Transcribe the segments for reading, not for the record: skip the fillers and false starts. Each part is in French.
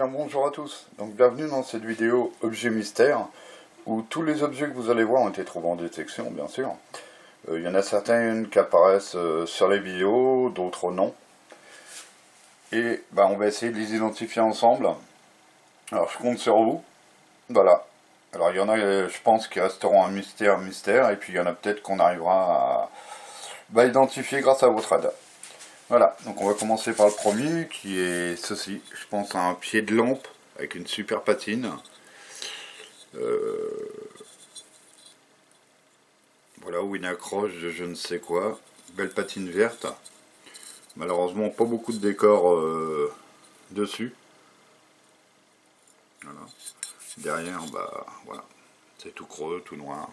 bien bonjour à tous, donc bienvenue dans cette vidéo objet mystère où tous les objets que vous allez voir ont été trouvés en détection bien sûr. Il y en a certaines qui apparaissent sur les vidéos, d'autres non. Et on va essayer de les identifier ensemble. Alors je compte sur vous, voilà. Alors il y en a je pense qui resteront un mystère et puis il y en a peut-être qu'on arrivera à identifier grâce à votre aide. Voilà, donc on va commencer par le premier qui est ceci, je pense à un pied de lampe avec une super patine. Voilà, ou une accroche de je ne sais quoi, belle patine verte. Malheureusement pas beaucoup de décor dessus. Voilà. Derrière, voilà, c'est tout creux, tout noir.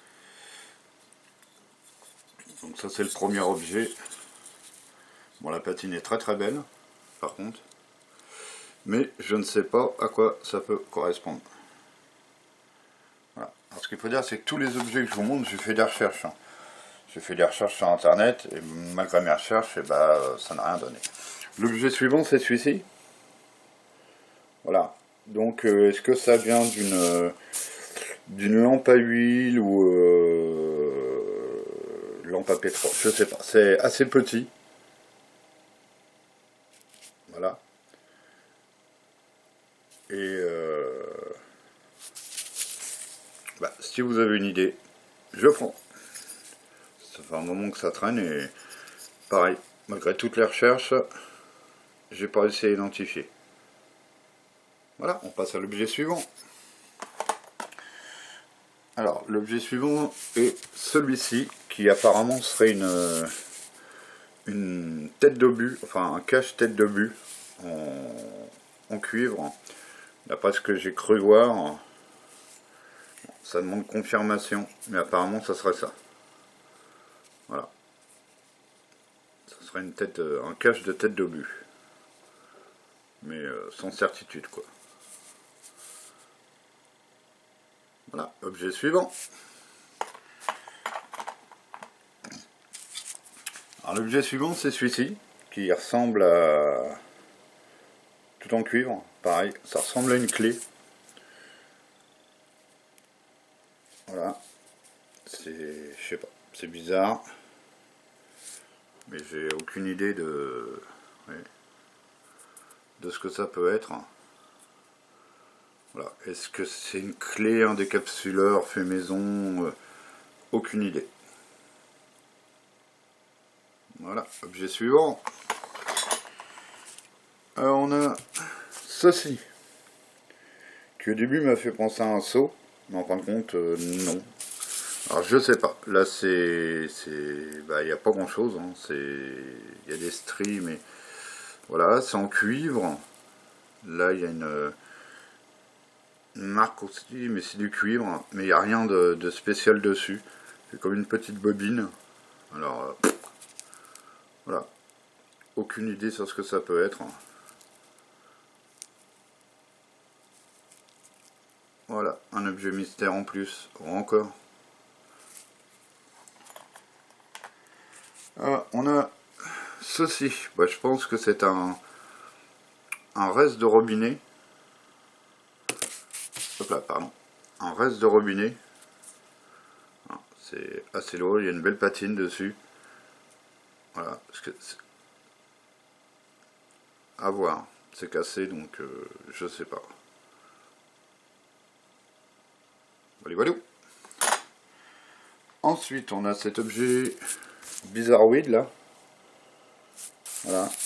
Donc ça c'est le premier objet. Bon, la patine est très très belle, par contre. Mais je ne sais pas à quoi ça peut correspondre. Voilà. Alors ce qu'il faut dire, c'est que tous les objets que je vous montre, j'ai fait des recherches. J'ai fait des recherches sur internet, et malgré mes recherches, ça n'a rien donné. L'objet suivant, c'est celui-ci. Voilà. Donc, est-ce que ça vient d'une lampe à huile ou lampe à pétrole? Je sais pas. C'est assez petit. Voilà. Et si vous avez une idée, je prends. Ça fait un moment que ça traîne et pareil, malgré toutes les recherches, j'ai pas réussi à identifier. Voilà, on passe à l'objet suivant. Alors, l'objet suivant est celui-ci, qui apparemment serait une tête d'obus, enfin un cache-tête d'obus en cuivre. D'après ce que j'ai cru voir, ça demande confirmation, mais apparemment ça serait ça. Voilà. Ça serait une tête, un cache de tête d'obus. Mais sans certitude, quoi. Voilà, objet suivant. Alors l'objet suivant, c'est celui-ci, qui ressemble à... tout en cuivre, pareil, ça ressemble à une clé. Voilà, c'est... je sais pas, c'est bizarre. Mais j'ai aucune idée de ce que ça peut être. Voilà, est-ce que c'est une clé, un décapsuleur fait maison? Aucune idée. Voilà, objet suivant. Alors on a ceci, qui au début m'a fait penser à un seau, mais en fin de compte, non. Alors je sais pas, là il n'y a pas grand chose, hein. Il y a des stries, mais voilà, c'est en cuivre. Là il y a une marque aussi, mais c'est du cuivre, mais il n'y a rien de spécial dessus. C'est comme une petite bobine. Alors voilà, aucune idée sur ce que ça peut être. Voilà, un objet mystère en plus, encore. Ah, on a ceci, je pense que c'est un reste de robinet. Hop là, pardon. Un reste de robinet. C'est assez lourd, il y a une belle patine dessus. Voilà, parce que à voir, c'est cassé donc je sais pas. Voilà. Ensuite, on a cet objet bizarroïde là. Voilà.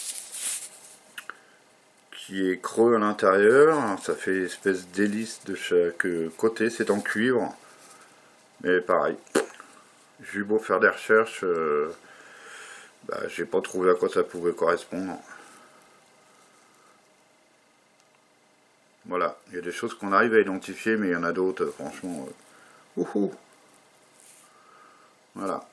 Qui est creux à l'intérieur. Ça fait espèce d'hélice de chaque côté. C'est en cuivre. Mais pareil. J'ai eu beau faire des recherches. J'ai pas trouvé à quoi ça pouvait correspondre. Voilà. Il y a des choses qu'on arrive à identifier, mais il y en a d'autres, franchement. Voilà.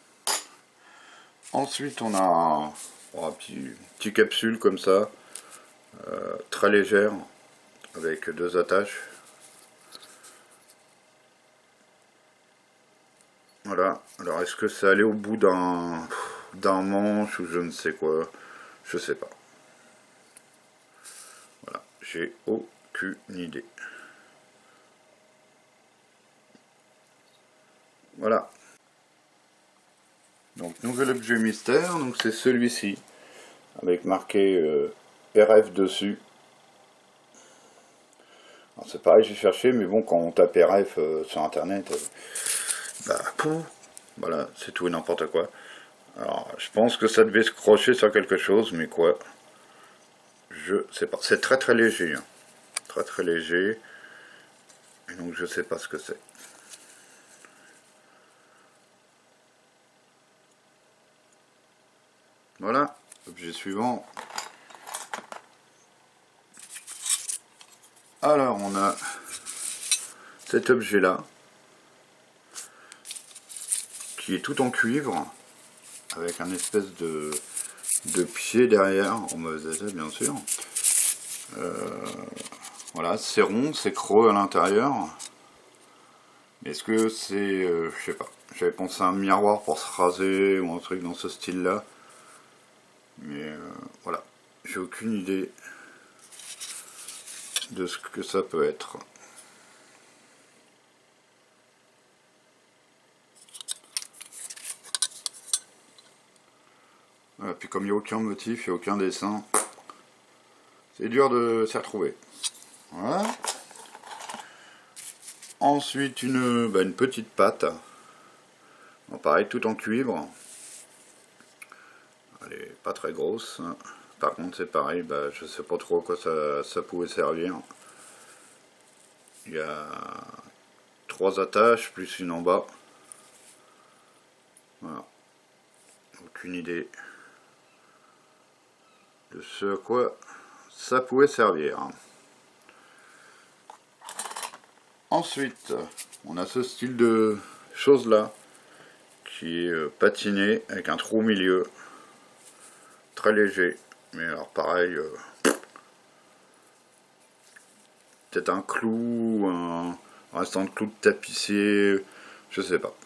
Ensuite, on a un petit capsule comme ça, très légère, avec deux attaches. Voilà. Alors, est-ce que ça allait au bout d'un manche ou je ne sais quoi? Je sais pas. Voilà. j'ai aucune idée. Voilà. Donc nouvel objet mystère, donc c'est celui-ci, avec marqué RF dessus. C'est pareil, j'ai cherché, mais bon, quand on tape RF sur internet, bah, pouf, voilà, c'est tout et n'importe quoi. Alors, je pense que ça devait se crocher sur quelque chose, mais quoi? Je sais pas. C'est très très léger, hein. Très très léger. Et donc je sais pas ce que c'est. Voilà, objet suivant. Alors on a cet objet là, qui est tout en cuivre, avec un espèce de pied derrière, en mauvais état bien sûr. Voilà, c'est rond, c'est creux à l'intérieur. Est-ce que c'est, je sais pas, j'avais pensé à un miroir pour se raser ou un truc dans ce style là. Mais voilà, j'ai aucune idée de ce que ça peut être. Voilà, puis comme il n'y a aucun motif, il n'y a aucun dessin, c'est dur de s'y retrouver. Voilà. Ensuite une petite patte. Bon, pareil, tout en cuivre. Elle est pas très grosse. Par contre c'est pareil, bah, je sais pas trop à quoi ça pouvait servir. Il y a 3 attaches plus une en bas. Voilà. Aucune idée de ce à quoi ça pouvait servir. Ensuite, on a ce style de choses là, qui est patiné avec un trou au milieu, très léger, mais alors pareil, peut-être un clou, un restant de clou de tapissier, je sais pas.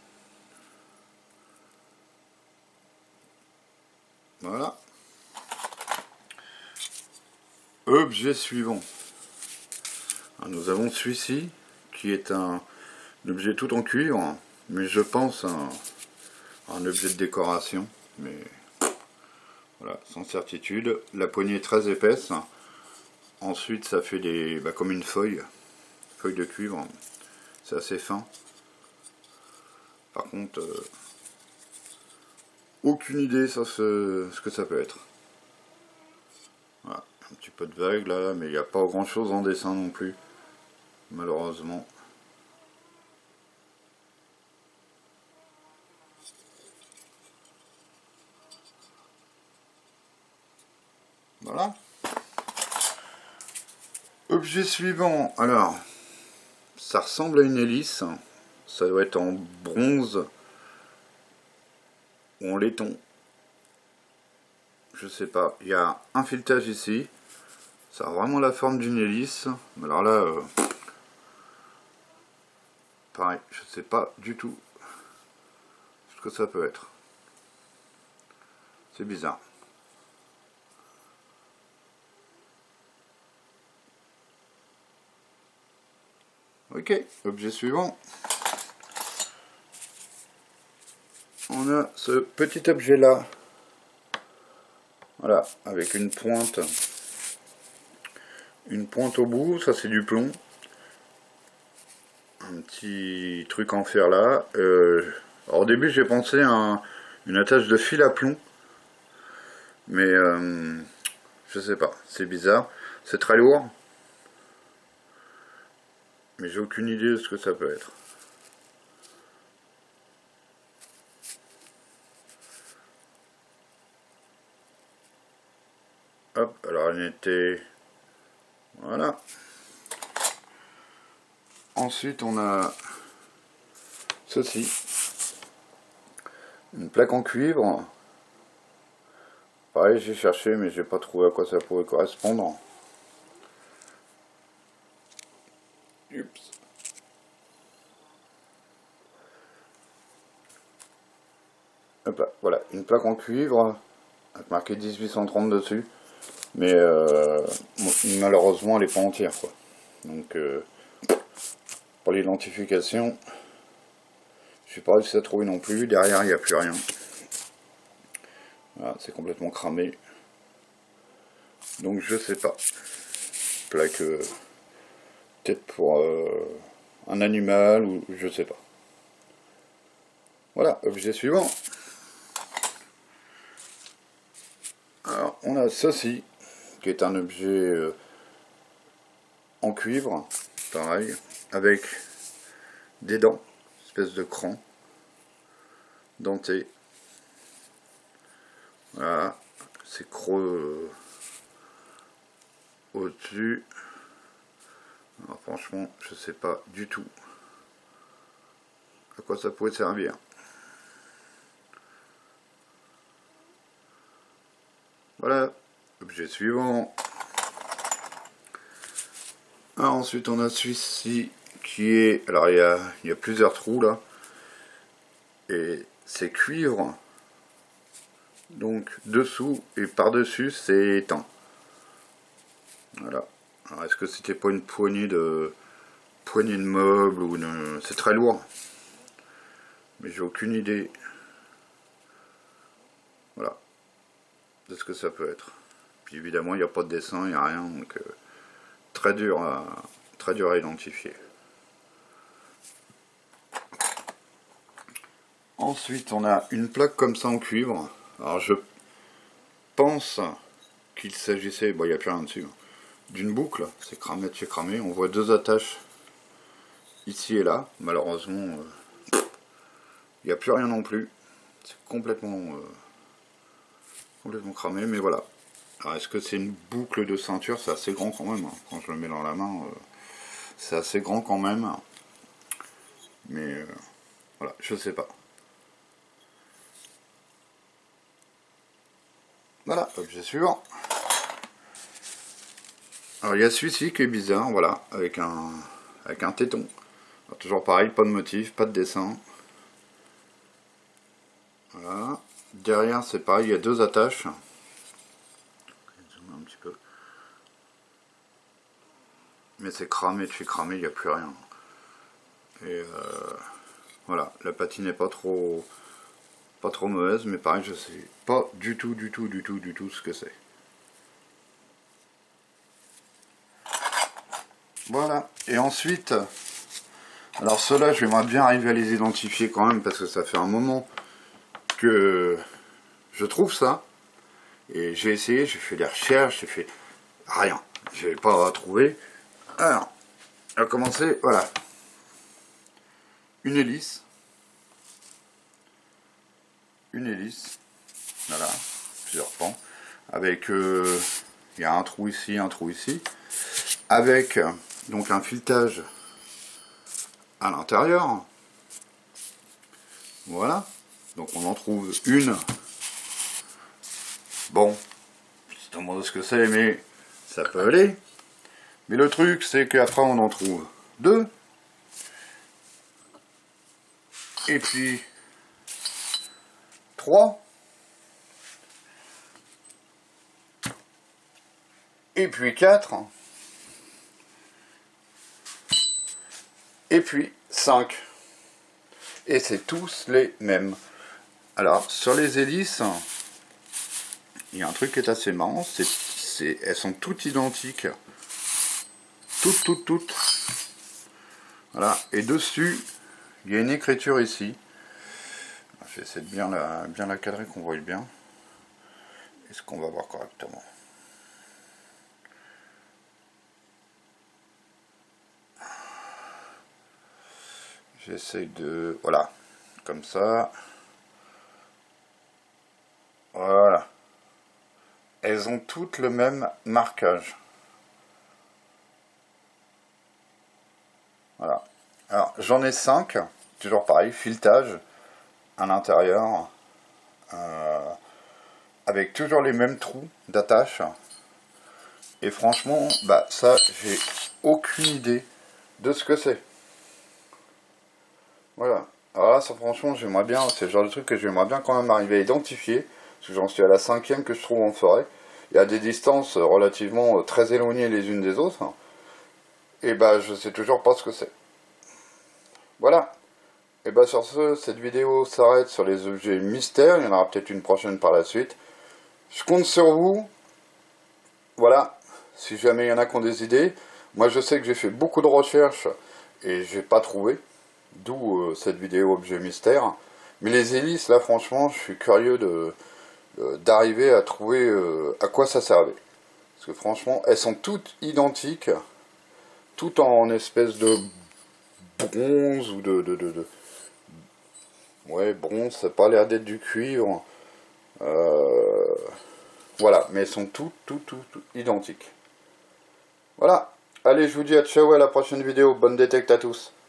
Voilà. Objet suivant. Alors, nous avons celui-ci, qui est un objet tout en cuivre, mais je pense un objet de décoration, mais voilà, sans certitude. La poignée est très épaisse. Ensuite, ça fait des, comme une feuille de cuivre. C'est assez fin. Par contre, aucune idée sur ce que ça peut être. Voilà, un petit peu de vague là, mais il n'y a pas grand chose en dessin non plus, malheureusement. Voilà. Objet suivant, alors, ça ressemble à une hélice, ça doit être en bronze ou en laiton, je sais pas. Il y a un filetage ici, ça a vraiment la forme d'une hélice, mais alors là, pareil, je sais pas du tout ce que ça peut être. C'est bizarre. Ok, objet suivant. On a ce petit objet là. Voilà, avec une pointe au bout, ça c'est du plomb. Un petit truc en fer là. Alors, au début j'ai pensé à une attache de fil à plomb. Mais je sais pas, c'est bizarre. C'est très lourd. Mais j'ai aucune idée de ce que ça peut être. Hop, alors elle était... Voilà. Ensuite on a ceci. Une plaque en cuivre. Pareil, j'ai cherché mais j'ai pas trouvé à quoi ça pourrait correspondre. Oups. Hop là, voilà, une plaque en cuivre avec marqué 1830 dessus. Mais malheureusement elle n'est pas entière, quoi. Donc pour l'identification, je suis pas réussi à trouver non plus. Derrière il n'y a plus rien. Voilà, c'est complètement cramé. Donc je sais pas. Plaque peut-être pour un animal ou je sais pas. Voilà, objet suivant. Alors on a ceci, qui est un objet en cuivre, pareil, avec des dents, espèce de cran denté. Voilà, c'est creux au-dessus. Alors franchement, je sais pas du tout à quoi ça pourrait servir. Voilà, objet suivant. Alors ensuite on a celui-ci qui est... Alors il y a plusieurs trous là. Et c'est cuivre. Donc dessous et par-dessus c'est étain. Voilà. Alors est-ce que c'était pas une poignée de meubles ou une... C'est très lourd. Mais j'ai aucune idée. Voilà. De ce que ça peut être. Puis évidemment il n'y a pas de dessin, il n'y a rien. Donc très dur à identifier. Ensuite on a une plaque comme ça en cuivre. Alors je pense qu'il s'agissait, bon il n'y a plus rien dessus, d'une boucle, c'est cramé de chez cramé. On voit deux attaches ici et là. Malheureusement il n'y a plus rien non plus. C'est complètement cramé, mais voilà. Alors est-ce que c'est une boucle de ceinture? C'est assez grand quand même, hein. Quand je le mets dans la main, c'est assez grand quand même. Mais voilà, je sais pas. Voilà, objet suivant. Alors il y a celui-ci qui est bizarre, voilà, avec un téton. Alors, toujours pareil, pas de motif, pas de dessin. Voilà. Derrière c'est pareil, il y a deux attaches. Un petit peu. Mais c'est cramé de chez cramé, il n'y a plus rien. Et voilà, la patine n'est pas trop mauvaise, mais pareil, je sais pas du tout ce que c'est. Voilà, et ensuite, alors ceux-là, j'aimerais bien arriver à les identifier quand même, parce que ça fait un moment que je trouve ça, et j'ai essayé, j'ai fait des recherches, j'ai fait rien, j'ai pas trouvé. Alors, on va commencer, voilà, une hélice, voilà, plusieurs pans, avec, il y a un trou ici, avec donc un filetage à l'intérieur, voilà, donc on en trouve une, bon, je te demande ce que c'est, mais ça peut aller, mais le truc c'est qu'après on en trouve deux, et puis 3, et puis 4, et puis 5. Et c'est tous les mêmes. Alors, sur les hélices, il y a un truc qui est assez marrant, elles sont toutes identiques. Toutes. Voilà, et dessus, il y a une écriture ici. Je vais essayer de bien la cadrer, qu'on voit bien. Est-ce qu'on va voir correctement? J'essaie de... Voilà, comme ça. Voilà. Elles ont toutes le même marquage. Voilà. Alors, j'en ai 5, toujours pareil, filetage à l'intérieur, avec toujours les mêmes trous d'attache. Et franchement, bah ça, j'ai aucune idée de ce que c'est. Voilà. Alors là, ça, franchement, j'aimerais bien, c'est le genre de truc que j'aimerais bien quand même arriver à identifier, parce que j'en suis à la 5e que je trouve en forêt. et à des distances relativement très éloignées les unes des autres, et bah je sais toujours pas ce que c'est. Voilà. Et bah sur ce, cette vidéo s'arrête sur les objets mystères, il y en aura peut-être une prochaine par la suite. Je compte sur vous, voilà, si jamais il y en a qui ont des idées. Moi je sais que j'ai fait beaucoup de recherches et j'ai pas trouvé, d'où cette vidéo objet mystère. Mais les hélices, là franchement, je suis curieux d'arriver à trouver à quoi ça servait. Parce que franchement, elles sont toutes identiques, toutes en espèce de bronze ou ouais, bronze, ça n'a pas l'air d'être du cuivre. Voilà, mais elles sont toutes identiques. Voilà. Allez, je vous dis à ciao à la prochaine vidéo. Bonne détecte à tous.